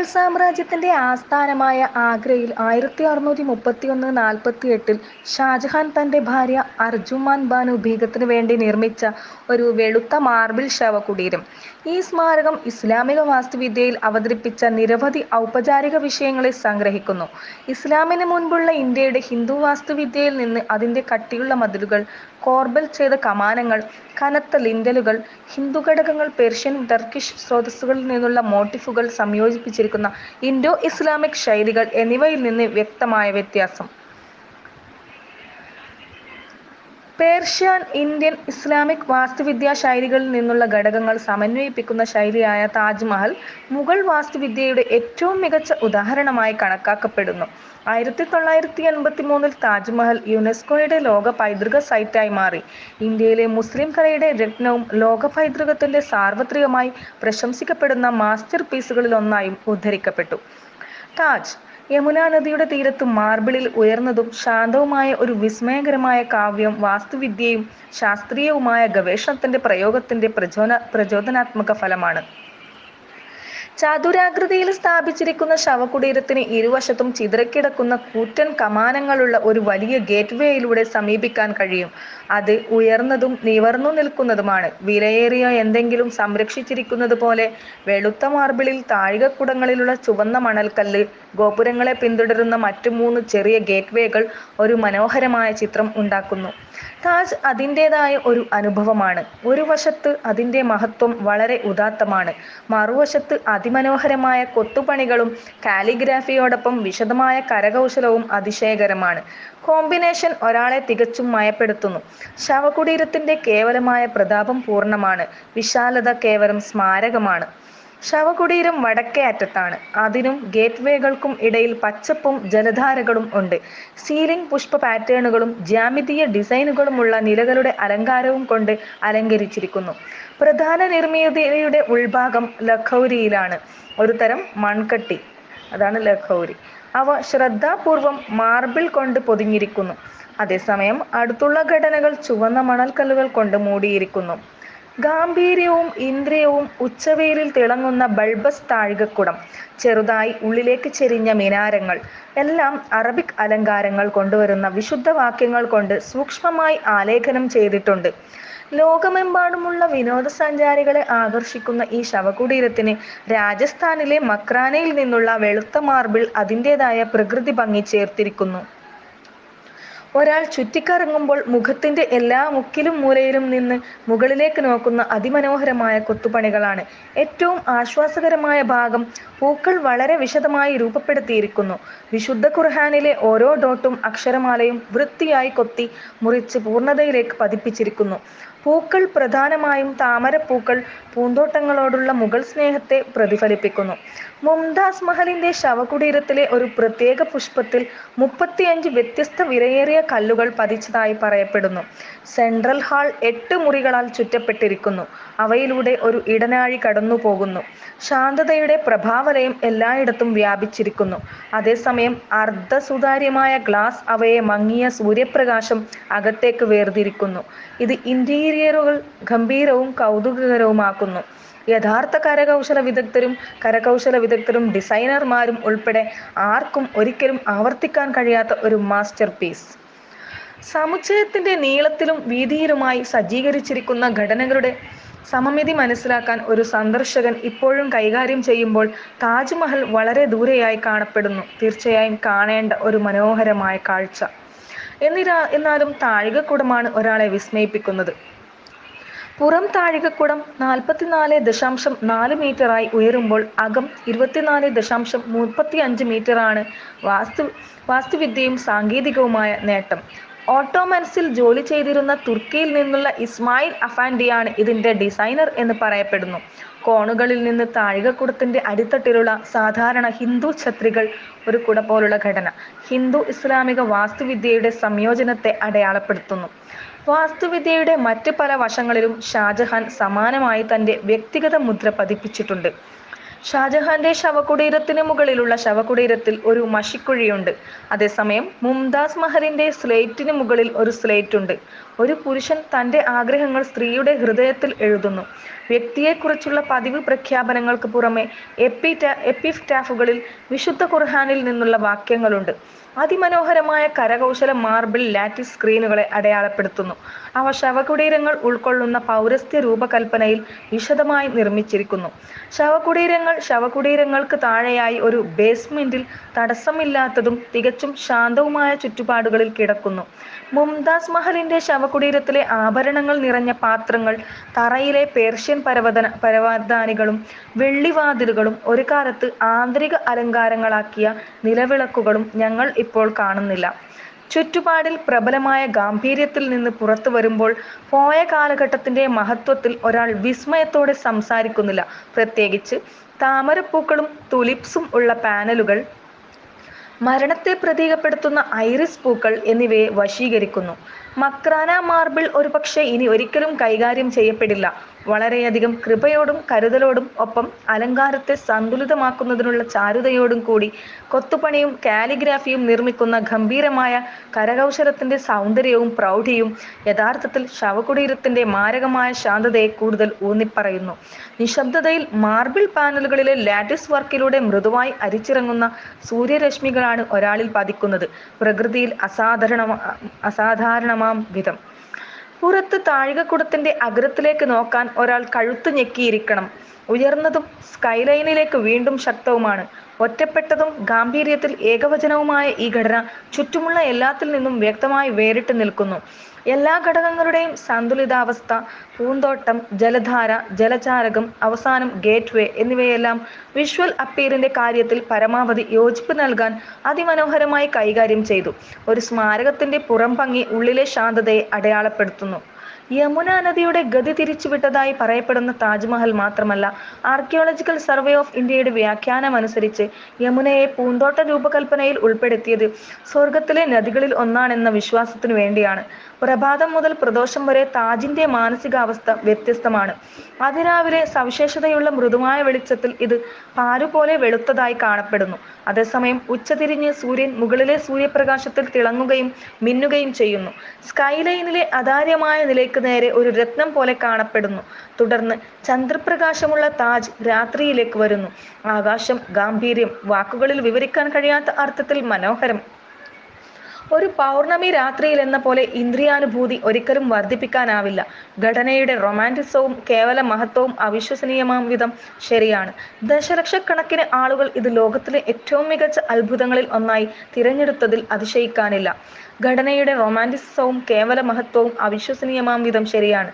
സാമ്രാജ്യത്തിന്റെ ആസ്ഥാനമായ ആഗ്രയിൽ 1631-48 ഷാജഹാൻ തന്റെ ഭാര്യ അർജുമാൻ ബാനു ബീഗത്തിനു വേണ്ടി നിർമ്മിച്ച ഒരു വെളുത്ത മാർബിൾ ശവകുടീരം. ഈ സ്മാരകം ഇസ്ലാമിക വാസ്തുവിദ്യയിൽ അവതരിപ്പിച്ച നിരവധി ഔപചാരിക വിഷയങ്ങളെ സംഗ്രഹിക്കുന്നു. ഇസ്ലാമിന് മുൻപുള്ള ഇന്ത്യയുടെ ഹിന്ദു വാസ്തുവിദ്യയിൽ നിന്ന് അതിന്റെ കട്ടിയുള്ള മതിലുകൾ, കോർബൽ ചെയ്ത കമാനങ്ങൾ, കനത്ത ലിന്റലുകൾ, ഹിന്ദു ഘടകങ്ങൾ, പേർഷ്യൻ, ടർക്കിഷ് സ്രോതസ്സുകളിൽ നിന്നുള്ള മോട്ടിഫുകൾ സംയോജിപ്പിച്ചിരിക്കുന്ന ഇൻഡോ ഇസ്ലാമിക് ശൈലികൾ എന്നിവയിൽ നിന്ന് വ്യക്തമായ വ്യത്യാസം. പേർഷ്യൻ, ഇന്ത്യൻ, ഇസ്ലാമിക് വാസ്തുവിദ്യാ ശൈലികളിൽ നിന്നുള്ള ഘടകങ്ങൾ സമന്വയിപ്പിക്കുന്ന ശൈലിയായ താജ്മഹൽ മുഗൾ വാസ്തുവിദ്യയുടെ ഏറ്റവും മികച്ച ഉദാഹരണമായി കണക്കാക്കപ്പെടുന്നു. 1983 താജ്മഹൽ യുനെസ്കോയുടെ ലോക പൈതൃക സൈറ്റായി മാറി. ഇന്ത്യയിലെ മുസ്ലിം കലയുടെ രത്നവും ലോക പൈതൃകത്തിന്റെ സാർവത്രികമായി പ്രശംസിക്കപ്പെടുന്ന മാസ്റ്റർ പീസുകളിൽ ഒന്നായും ഉദ്ധരിക്കപ്പെട്ടു. താജ് യമുന നദിയുടെ തീരത്ത് മാർബിളിൽ ഉയർന്നതും ശാന്തവുമായ ഒരു വിസ്മയകരമായ കാവ്യവും വാസ്തുവിദ്യയും ശാസ്ത്രീയവുമായ ഗവേഷണത്തിന്റെ പ്രയോഗത്തിന്റെ പ്രചോദനാത്മക ഫലമാണ്. ചതുരാകൃതിയിൽ സ്ഥാപിച്ചിരിക്കുന്ന ശവകുടീരത്തിന് ഇരുവശത്തും ചിതറിക്കിടക്കുന്ന കൂറ്റൻ കമാനങ്ങളുള്ള ഒരു വലിയ ഗേറ്റ് വേയിലൂടെ സമീപിക്കാൻ കഴിയും. അത് ഉയർന്നതും നിവർന്നു നിൽക്കുന്നതുമാണ്. വിലയേറിയ എന്തെങ്കിലും സംരക്ഷിച്ചിരിക്കുന്നത് പോലെ വെളുത്ത മാർബിളിൽ താഴികക്കുടങ്ങളിലുള്ള ചുവന്ന മണൽക്കല്ല്, ഗോപുരങ്ങളെ പിന്തുടരുന്ന മറ്റു 3 ചെറിയ ഗേറ്റ് വേകൾ ഒരു മനോഹരമായ ചിത്രം ഉണ്ടാക്കുന്നു. താജ് അതിൻ്റെതായ ഒരു അനുഭവമാണ്. ഒരു വശത്ത് അതിൻ്റെ മഹത്വം വളരെ ഉദാത്തമാണ്, മറുവശത്ത് അതിമനോഹരമായ കൊത്തുപണികളും കാലിഗ്രാഫിയോടൊപ്പം വിശദമായ കരകൗശലവും അതിശയകരമാണ്. കോമ്പിനേഷൻ ഒരാളെ തികച്ചും മയപ്പെടുത്തുന്നു. ശവകുടീരത്തിന്റെ കേവലമായ പ്രതാപം പൂർണ്ണമാണ്, വിശാലത കേവലം സ്മാരകമാണ്. ശവകുടീരം വടക്കേ അറ്റത്താണ്. അതിനും ഗേറ്റ് വേകൾക്കും ഇടയിൽ പച്ചപ്പും ജലധാരകളും ഉണ്ട്. സീലിംഗ് പുഷ്പ പാറ്റേണുകളും ജ്യാമിതീയ ഡിസൈനുകളുമുള്ള നിലകളുടെ അലങ്കാരവും കൊണ്ട് അലങ്കരിച്ചിരിക്കുന്നു. പ്രധാന നിർമ്മിതിയുടെ ഉൾഭാഗം ലഖൗരിയിലാണ്, ഒരു തരം മൺകട്ടി, അതാണ് ലഖൗരി. അവ ശ്രദ്ധാപൂർവം മാർബിൾ കൊണ്ട് പൊതിഞ്ഞിരിക്കുന്നു. അതേസമയം അടുത്തുള്ള ഘടനകൾ ചുവന്ന മണൽക്കല്ലുകൾ കൊണ്ട് മൂടിയിരിക്കുന്നു. ഗാംഭീര്യവും ഇന്ദ്രിയവും ഉച്ചവെയിലിൽ തിളങ്ങുന്ന ബൾബസ് താഴികക്കുടം, ചെറുതായി ഉള്ളിലേക്ക് ചെരിഞ്ഞ മിനാരങ്ങൾ, എല്ലാം അറബിക് അലങ്കാരങ്ങൾ കൊണ്ടുവരുന്ന വിശുദ്ധ വാക്യങ്ങൾ കൊണ്ട് സൂക്ഷ്മമായി ആലേഖനം ചെയ്തിട്ടുണ്ട്. ലോകമെമ്പാടുമുള്ള വിനോദസഞ്ചാരികളെ ആകർഷിക്കുന്ന ഈ ശവകുടീരത്തിന് രാജസ്ഥാനിലെ മക്രാനയിൽ നിന്നുള്ള വെളുത്ത മാർബിൾ അതിൻ്റെതായ പ്രകൃതി ഭംഗി ചേർത്തിരിക്കുന്നു. ഒരാൾ ചുറ്റിക്കറങ്ങുമ്പോൾ മുഖത്തിന്റെ എല്ലാ മുക്കിലും മൂലയിലും നിന്ന് മുകളിലേക്ക് നോക്കുന്ന അതിമനോഹരമായ കൊത്തുപണികളാണ്. ഏറ്റവും ആശ്വാസകരമായ ഭാഗം, പൂക്കൾ വളരെ വിശദമായി രൂപപ്പെടുത്തിയിരിക്കുന്നു. വിശുദ്ധ ഖുർആനിലെ ഓരോ ഡോട്ടും അക്ഷരമാലയും വൃത്തിയായി കൊത്തി മുറിച്ച് പൂർണ്ണതയിലേക്ക് പതിപ്പിച്ചിരിക്കുന്നു. പൂക്കൾ പ്രധാനമായും താമരപ്പൂക്കൾ പൂന്തോട്ടങ്ങളോടുള്ള മുഗൾ സ്നേഹത്തെ പ്രതിഫലിപ്പിക്കുന്നു. മുംതാസ് മഹലിന്റെ ശവകുടീരത്തിലെ ഒരു പ്രത്യേക പുഷ്പത്തിൽ 35 വ്യത്യസ്ത വിലയേറിയ കല്ലുകൾ പതിച്ചതായി പറയപ്പെടുന്നു. Central hall 8 മുറികളാൽ ചുറ്റപ്പെട്ടിരിക്കുന്നു. അവയിലൂടെ ഒരു ഇടനാഴി കടന്നു പോകുന്നു. ശാന്തതയുടെ പ്രഭാവലയം എല്ലായിടത്തും വ്യാപിച്ചിരിക്കുന്നു. അതേസമയം അർദ്ധസുതാര്യമായ ഗ്ലാസ് അവയെ മങ്ങിയ സൂര്യപ്രകാശം അകത്തേക്ക് വേർതിരിക്കുന്നു. ഇത് ഇന്റീരിയറുകൾ ഗംഭീരവും കൗതുകകരവുമാക്കുന്നു. യഥാർത്ഥ കരകൗശല വിദഗ്ധരും ഡിസൈനർമാരും ഉൾപ്പെടെ ആർക്കും ഒരിക്കലും ആവർത്തിക്കാൻ കഴിയാത്ത ഒരു മാസ്റ്റർ പീസ്. സമുച്ചയത്തിന്റെ നീളത്തിലും വീതിയിലുമായി സജ്ജീകരിച്ചിരിക്കുന്ന ഘടനകളുടെ സമമിതി മനസ്സിലാക്കാൻ ഒരു സന്ദർശകൻ ഇപ്പോഴും കൈകാര്യം ചെയ്യുമ്പോൾ താജ്മഹൽ വളരെ ദൂരെയായി കാണപ്പെടുന്നു. തീർച്ചയായും കാണേണ്ട ഒരു മനോഹരമായ കാഴ്ച. എന്നാലും താഴികക്കുടമാണ് ഒരാളെ വിസ്മയിപ്പിക്കുന്നത്. പുറം താഴികക്കുടം 44.4 മീറ്ററായി ഉയരുമ്പോൾ അകം 24.35 മീറ്ററാണ്. വാസ്തുവിദ്യയും സാങ്കേതികവുമായ നേട്ടം. ഓട്ടോമൻസിൽ ജോലി ചെയ്തിരുന്ന തുർക്കിയിൽ നിന്നുള്ള ഇസ്മായിൽ അഫാൻഡിയാണ് ഇതിന്റെ ഡിസൈനർ എന്ന് പറയപ്പെടുന്നു. കോണുകളിൽ നിന്ന് താഴികക്കുടത്തിന്റെ അടിത്തട്ടിലുള്ള സാധാരണ ഹിന്ദു ഛത്രികൾ, ഒരു കുട പോലുള്ള ഘടന, ഹിന്ദു ഇസ്ലാമിക വാസ്തുവിദ്യയുടെ സംയോജനത്തെ അടയാളപ്പെടുത്തുന്നു. വാസ്തുവിദ്യയുടെ മറ്റ് പല വശങ്ങളിലും ഷാജഹാൻ സമാനമായി തന്റെ വ്യക്തിഗത മുദ്ര പതിപ്പിച്ചിട്ടുണ്ട്. ഷാജഹാന്റെ ശവകുടീരത്തിന് മുകളിലുള്ള ശവകുടീരത്തിൽ ഒരു മഷിക്കുഴിയുണ്ട്. അതേസമയം മുംതാസ് മഹലിന്റെ സ്ലേറ്റിന് മുകളിൽ ഒരു സ്ലേറ്റുണ്ട്. ഒരു പുരുഷൻ തന്റെ ആഗ്രഹങ്ങൾ സ്ത്രീയുടെ ഹൃദയത്തിൽ എഴുതുന്നു. വ്യക്തിയെക്കുറിച്ചുള്ള പതിവ് പ്രഖ്യാപനങ്ങൾക്ക് പുറമെ എപ്പിറ്റാഫുകളിൽ വിശുദ്ധ ഖുർആനിൽ നിന്നുള്ള വാക്യങ്ങളുണ്ട്. അതിമനോഹരമായ കരകൗശല മാർബിൾ ലാറ്റിസ് സ്ക്രീനുകളെ അടയാളപ്പെടുത്തുന്നു. അവ ശവകുടീരങ്ങൾ ഉൾക്കൊള്ളുന്ന പൗരസ്ത്യ രൂപകൽപ്പനയിൽ വിശദമായി നിർമ്മിച്ചിരിക്കുന്നു. ശവകുടീരങ്ങൾക്ക് താഴെയായി ഒരു ബേസ്മെന്റിൽ തടസ്സമില്ലാത്തതും തികച്ചും ശാന്തവുമായ ചുറ്റുപാടുകളിൽ കിടക്കുന്നു. മുംതാസ് മഹലിന്റെ ശവകുടീരത്തിലെ ആഭരണങ്ങൾ നിറഞ്ഞ പാത്രങ്ങൾ, തറയിലെ പേർഷ്യൻ പരവതാനികളും വെള്ളിവാതിലുകളും ഒരു കാലത്ത് ആന്തരിക അലങ്കാരങ്ങളാക്കിയ നിലവിളക്കുകളും ഞങ്ങൾ ഇപ്പോൾ കാണുന്നില്ല. ചുറ്റുപാടിൽ പ്രബലമായ ഗാംഭീര്യത്തിൽ നിന്ന് പുറത്തു വരുമ്പോൾ പോയ കാലഘട്ടത്തിന്റെ മഹത്വത്തിൽ ഒരാൾ വിസ്മയത്തോടെ സംസാരിക്കുന്നില്ല. പ്രത്യേകിച്ച് താമരപ്പൂക്കളും തുലിപ്സും ഉള്ള പാനലുകൾ, മരണത്തെ പ്രതീകപ്പെടുത്തുന്ന ഐറിസ് പൂക്കൾ എന്നിവയെ വശീകരിക്കുന്നു. മക്രാന മാർബിൾ ഒരുപക്ഷെ ഇനി ഒരിക്കലും കൈകാര്യം ചെയ്യപ്പെടില്ല. വളരെയധികം കൃപയോടും കരുതലോടും ഒപ്പം അലങ്കാരത്തെ സന്തുലിതമാക്കുന്നതിനുള്ള ചാരുതയോടും കൂടി കൊത്തുപണിയും കാലിഗ്രാഫിയും നിർമ്മിക്കുന്ന ഗംഭീരമായ കരകൗശലത്തിന്റെ സൗന്ദര്യവും പ്രൗഢിയും യഥാർത്ഥത്തിൽ ശവകുടീരത്തിന്റെ മാരകമായ ശാന്തതയെ കൂടുതൽ ഊന്നിപ്പറയുന്നു. നിശബ്ദതയിൽ മാർബിൾ പാനലുകളിലെ ലാറ്റിസ് വർക്കിലൂടെ മൃദുവായി അരിച്ചിറങ്ങുന്ന സൂര്യരശ്മികളാണ് ഒരാളിൽ പതിക്കുന്നത്, പ്രകൃതിയിൽ അസാധാരണമാം വിധം. പുറത്ത് താഴികക്കുടത്തിന്റെ അഗ്രത്തിലേക്ക് നോക്കാൻ ഒരാൾ കഴുത്ത് ഞെക്കിയിരിക്കണം. ഉയർന്നതും സ്കൈലൈനിലേക്ക് വീണ്ടും ശക്തവുമാണ്. ഒറ്റപ്പെട്ടതും ഗാംഭീര്യത്തിൽ ഏകവചനവുമായ ഈ ഘടന ചുറ്റുമുള്ള എല്ലാത്തിൽ നിന്നും വ്യക്തമായി വേറിട്ട് നിൽക്കുന്നു. എല്ലാ ഘടകങ്ങളുടെയും സന്തുലിതാവസ്ഥ, പൂന്തോട്ടം, ജലധാര, ജലചാലകം, അവസാനം ഗേറ്റ്വേ എന്നിവയെല്ലാം വിഷ്വൽ അപ്പീലിന്റെ കാര്യത്തിൽ പരമാവധി യോജിപ്പ് നൽകാൻ അതിമനോഹരമായി കൈകാര്യം ചെയ്തു. ഒരു സ്മാരകത്തിന്റെ പുറംഭംഗി ഉള്ളിലെ ശാന്തതയെ അടയാളപ്പെടുത്തുന്നു. യമുന നദിയുടെ ഗതി തിരിച്ചുവിട്ടതായി പറയപ്പെടുന്ന താജ്മഹൽ മാത്രമല്ല, ആർക്കിയോളജിക്കൽ സർവേ ഓഫ് ഇന്ത്യയുടെ വ്യാഖ്യാനമനുസരിച്ച് യമുനയെ പൂന്തോട്ട രൂപകൽപ്പനയിൽ ഉൾപ്പെടുത്തിയത് സ്വർഗത്തിലെ നദികളിൽ ഒന്നാണെന്ന വിശ്വാസത്തിനു വേണ്ടിയാണ്. പ്രഭാതം മുതൽ പ്രദോഷം വരെ താജിന്റെ മാനസികാവസ്ഥ വ്യത്യസ്തമാണ്. അതിരാവിലെ സവിശേഷതയുള്ള മൃദുവായ വെളിച്ചത്തിൽ ഇത് പാലുപോലെ വെളുത്തതായി കാണപ്പെടുന്നു. അതേസമയം ഉച്ചതിരിഞ്ഞ് സൂര്യൻ മുകളിലെ സൂര്യപ്രകാശത്തിൽ തിളങ്ങുകയും മിന്നുകയും ചെയ്യുന്നു. സ്കൈലൈനിലെ അതാര്യമായ നിലയ്ക്ക് നേരെ ഒരു രത്നം പോലെ കാണപ്പെടുന്നു. തുടർന്ന് ചന്ദ്രപ്രകാശമുള്ള താജ് രാത്രിയിലേക്ക് വരുന്നു. ആകാശം, ഗാംഭീര്യം, വാക്കുകളിൽ വിവരിക്കാൻ കഴിയാത്ത അർത്ഥത്തിൽ മനോഹരം. ഒരു പൗർണമി രാത്രിയിൽ എന്ന പോലെ ഇന്ദ്രിയാനുഭൂതി ഒരിക്കലും വർദ്ധിപ്പിക്കാനാവില്ല. ഘടനയുടെ റൊമാൻറ്റിസവും കേവല മഹത്വവും അവിശ്വസനീയമാം വിധം ശരിയാണ്. ദശലക്ഷക്കണക്കിന് ആളുകൾ ഇത് ലോകത്തിലെ ഏറ്റവും മികച്ച അത്ഭുതങ്ങളിൽ ഒന്നായി തിരഞ്ഞെടുത്തതിൽ അതിശയിക്കാനില്ല. ഘടനയുടെ റൊമാൻറ്റിസവും കേവല മഹത്വവും അവിശ്വസനീയമാം വിധം ശരിയാണ്.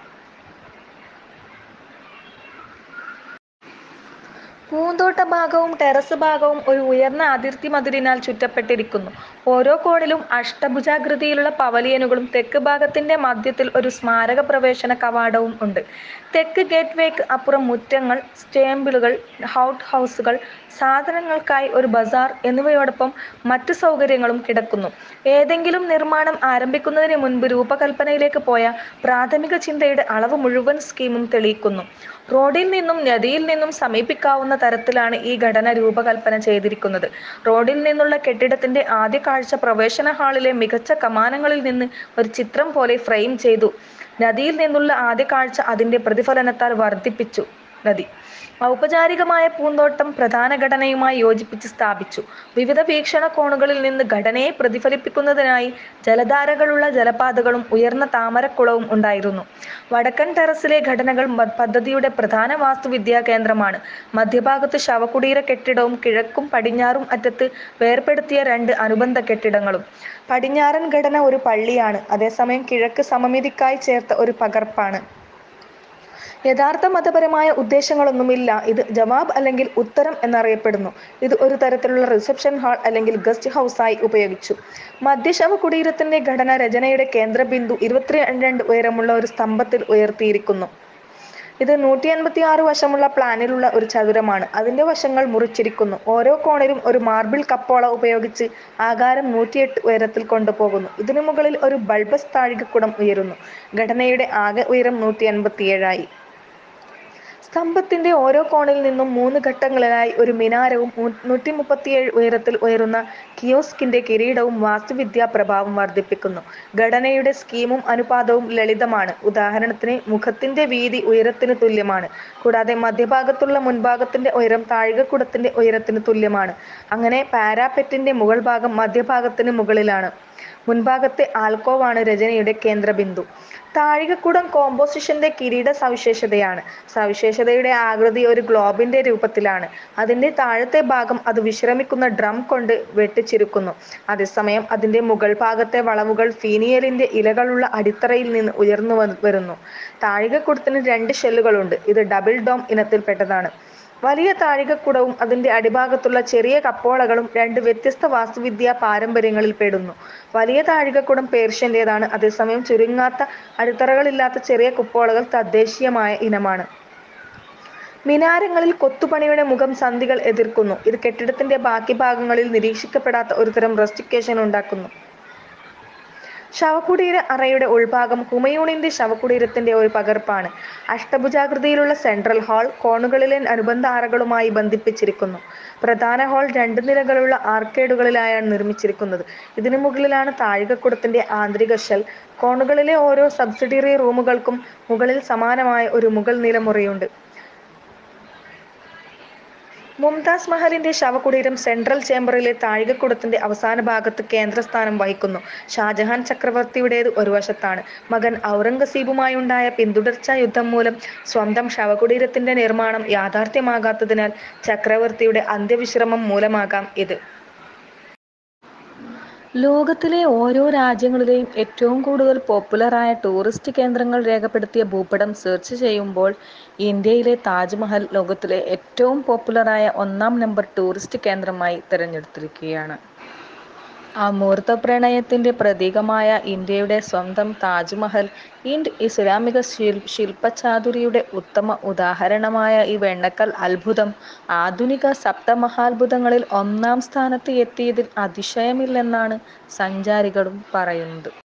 പൂന്തോട്ട ഭാഗവും ടെറസ് ഭാഗവും ഒരു ഉയർന്ന അതിർത്തി മതിലിനാൽ ചുറ്റപ്പെട്ടിരിക്കുന്നു. ഓരോ കോണിലും അഷ്ടഭുജാകൃതിയിലുള്ള പവലിയനുകളും തെക്ക് ഭാഗത്തിന്റെ മധ്യത്തിൽ ഒരു സ്മാരക പ്രവേശന കവാടവും ഉണ്ട്. തെക്ക് ഗേറ്റ്വേക്ക് അപ്പുറം മുറ്റങ്ങൾ, സ്റ്റേബിളുകൾ, ഔട്ട് ഹൗസുകൾ, സാധനങ്ങൾക്കായി ഒരു ബസാർ എന്നിവയോടൊപ്പം മറ്റ് സൗകര്യങ്ങളും കിടക്കുന്നു. ഏതെങ്കിലും നിർമ്മാണം ആരംഭിക്കുന്നതിന് മുൻപ് രൂപകൽപ്പനയിലേക്ക് പോയ പ്രാഥമിക ചിന്തയുടെ അളവ് മുഴുവൻ സ്കീമും തെളിയിക്കുന്നു. റോഡിൽ നിന്നും നദിയിൽ നിന്നും സമീപിക്കാവുന്ന തരത്തിലാണ് ഈ ഘടന രൂപകൽപ്പന ചെയ്തിരിക്കുന്നത്. റോഡിൽ നിന്നുള്ള കെട്ടിടത്തിന്റെ ആദ്യ കാഴ്ച പ്രവേശന ഹാളിലെ മികച്ച കമാനങ്ങളിൽ നിന്ന് ഒരു ചിത്രം പോലെ ഫ്രെയിം ചെയ്തു. നദിയിൽ നിന്നുള്ള ആദ്യ കാഴ്ച അതിന്റെ പ്രതിഫലനത്താൽ വർദ്ധിപ്പിച്ചു. നദി ഔപചാരികമായ പൂന്തോട്ടം പ്രധാന ഘടനയുമായി യോജിപ്പിച്ച് സ്ഥാപിച്ചു. വിവിധ വീക്ഷണകോണുകളിൽ നിന്ന് ഘടനയെ പ്രതിഫലിപ്പിക്കുന്നതിനായി ജലധാരകളുള്ള ജലപാതകളും ഉയർന്ന താമരക്കുളവും ഉണ്ടായിരുന്നു. വടക്കൻ ടെറസിലെ ഘടനകൾ പദ്ധതിയുടെ പ്രധാന വാസ്തുവിദ്യാ കേന്ദ്രമാണ്. മധ്യഭാഗത്ത് ശവകുടീര കെട്ടിടവും കിഴക്കും പടിഞ്ഞാറും അറ്റത്ത് വേർപെടുത്തിയ രണ്ട് അനുബന്ധ കെട്ടിടങ്ങളും. പടിഞ്ഞാറൻ ഘടന ഒരു പള്ളിയാണ്, അതേസമയം കിഴക്ക് സമമിതിക്കായി ചേർത്ത ഒരു പകർപ്പാണ്. യഥാർത്ഥ മതപരമായ ഉദ്ദേശങ്ങളൊന്നുമില്ല. ഇത് ജവാബ് അല്ലെങ്കിൽ ഉത്തരം എന്നറിയപ്പെടുന്നു. ഇത് ഒരു തരത്തിലുള്ള റിസപ്ഷൻ ഹാൾ അല്ലെങ്കിൽ ഗസ്റ്റ് ഹൗസായി ഉപയോഗിച്ചു. മധ്യശവകുടീരത്തിന്റെ ഘടന രചനയുടെ കേന്ദ്രബിന്ദു 22 ഉയരമുള്ള ഒരു സ്തംഭത്തിൽ ഉയർത്തിയിരിക്കുന്നു. ഇത് 186 വശമുള്ള പ്ലാനിലുള്ള ഒരു ചതുരമാണ്. അതിന്റെ വശങ്ങൾ മുറിച്ചിരിക്കുന്നു. ഓരോ കോണിലും ഒരു മാർബിൾ കപ്പോള ഉപയോഗിച്ച് ആകാരം 108 ഉയരത്തിൽ കൊണ്ടുപോകുന്നു. ഇതിനു മുകളിൽ ഒരു ബൾബസ് താഴികക്കുടം ഉയരുന്നു. ഘടനയുടെ ആകെ ഉയരം 187 ആയി. സ്തംഭത്തിന്റെ ഓരോ കോണിൽ നിന്നും 3 ഘട്ടങ്ങളിലായി ഒരു മിനാരവും 137 ഉയരത്തിൽ ഉയരുന്ന കിയോസ്കിന്റെ കിരീടവും വാസ്തുവിദ്യാ പ്രഭാവം വർദ്ധിപ്പിക്കുന്നു. ഘടനയുടെ സ്കീമും അനുപാതവും ലളിതമാണ്. ഉദാഹരണത്തിന്, മുഖത്തിന്റെ വീതി ഉയരത്തിന് തുല്യമാണ്, കൂടാതെ മധ്യഭാഗത്തുള്ള മുൻഭാഗത്തിന്റെ ഉയരം താഴികക്കുടത്തിന്റെ ഉയരത്തിന് തുല്യമാണ്. അങ്ങനെ പാരാപെറ്റിന്റെ മുകൾ ഭാഗം മധ്യഭാഗത്തിന് മുകളിലാണ്. മുൻഭാഗത്തെ ആൽക്കോവാണ് രചനയുടെ കേന്ദ്രബിന്ദു. താഴികക്കുടം കോമ്പോസിഷന്റെ കിരീട സവിശേഷതയാണ്. സവിശേഷതയുടെ ആകൃതി ഒരു ഗ്ലോബിന്റെ രൂപത്തിലാണ്. അതിന്റെ താഴത്തെ ഭാഗം അത് വിശ്രമിക്കുന്ന ഡ്രം കൊണ്ട് വെട്ടിച്ചുരുക്കുന്നു. അതേസമയം അതിന്റെ മുകൾ ഭാഗത്തെ വളവുകൾ ഫീനിയലിന്റെ ഇലകളുള്ള അടിത്തറയിൽ നിന്ന് ഉയർന്നു വരുന്നു. താഴികക്കുടത്തിന് 2 ഷെല്ലുകളുണ്ട്. ഇത് ഡബിൾ ഡോം ഇനത്തിൽപ്പെട്ടതാണ്. വലിയ താഴികക്കുടവും അതിന്റെ അടിഭാഗത്തുള്ള ചെറിയ കപ്പോളകളും 2 വ്യത്യസ്ത വാസ്തുവിദ്യാ പാരമ്പര്യങ്ങളിൽ പെടുന്നു. വലിയ താഴികക്കുടം പേർഷ്യന്റേതാണ്, അതേസമയം ചുരുങ്ങാത്ത അടിത്തറകളില്ലാത്ത ചെറിയ കുപ്പോളകൾ തദ്ദേശീയമായ ഇനമാണ്. മിനാരങ്ങളിൽ കൊത്തുപണിയുടെ മുഖം സന്ധികൾ എതിർക്കുന്നു. ഇത് കെട്ടിടത്തിന്റെ ബാക്കി ഭാഗങ്ങളിൽ നിരീക്ഷിക്കപ്പെടാത്ത ഒരുതരം റസ്റ്റിക്കേഷൻ ഉണ്ടാക്കുന്നു. ശവകുടീര അറയുടെ ഉൾഭാഗം ഹുമയൂണിന്റെ ശവകുടീരത്തിന്റെ ഒരു പകർപ്പാണ്. അഷ്ടഭുജാകൃതിയിലുള്ള സെൻട്രൽ ഹാൾ കോണുകളിലെ അനുബന്ധ അറകളുമായി ബന്ധിപ്പിച്ചിരിക്കുന്നു. പ്രധാന ഹാൾ 2 നിലകളുള്ള ആർക്കേഡുകളിലായാണ് നിർമ്മിച്ചിരിക്കുന്നത്. ഇതിനു മുകളിലാണ് താഴികക്കുടത്തിന്റെ ആന്തരിക ഷെൽ. കോണുകളിലെ ഓരോ സബ്സിഡിയറി റൂമുകൾക്കും മുകളിൽ സമാനമായ ഒരു മുകൾ നില മുറിയുണ്ട്. മുംതാസ് മഹലിന്റെ ശവകുടീരം സെൻട്രൽ ചേംബറിലെ താഴികക്കുടത്തിന്റെ അവസാന ഭാഗത്ത് കേന്ദ്രസ്ഥാനം വഹിക്കുന്നു. ഷാജഹാൻ ചക്രവർത്തിയുടേത് ഒരു വശത്താണ്. മകൻ ഔറംഗസീബുമായുണ്ടായ പിന്തുടർച്ചാ യുദ്ധം മൂലം സ്വന്തം ശവകുടീരത്തിന്റെ നിർമ്മാണം യാഥാർത്ഥ്യമാകാത്തതിനാൽ ചക്രവർത്തിയുടെ അന്ത്യവിശ്രമം മൂലമാകാം ഇത്. ലോകത്തിലെ ഓരോ രാജ്യങ്ങളിലെയും ഏറ്റവും കൂടുതൽ പോപ്പുലറായ ടൂറിസ്റ്റ് കേന്ദ്രങ്ങൾ രേഖപ്പെടുത്തിയ ഭൂപടം സെർച്ച് ചെയ്യുമ്പോൾ ഇന്ത്യയിലെ താജ്മഹൽ ലോകത്തിലെ ഏറ്റവും പോപ്പുലറായ 1-ാം നമ്പർ ടൂറിസ്റ്റ് കേന്ദ്രമായി തിരഞ്ഞെടുത്തിരിക്കുകയാണ്. അമൂർത്ത പ്രണയത്തിന്റെ പ്രതീകമായ ഇന്ത്യയുടെ സ്വന്തം താജ്മഹൽ, ഇസ്ലാമിക ശില്പചാതുരിയുടെ ഉത്തമ ഉദാഹരണമായ ഈ വെണ്ണക്കൽ അത്ഭുതം ആധുനിക സപ്തമഹാത്ഭുതങ്ങളിൽ 1-ാം സ്ഥാനത്ത് എത്തിയതിൽ അതിശയമില്ലെന്നാണ് സഞ്ചാരികളും പറയുന്നത്.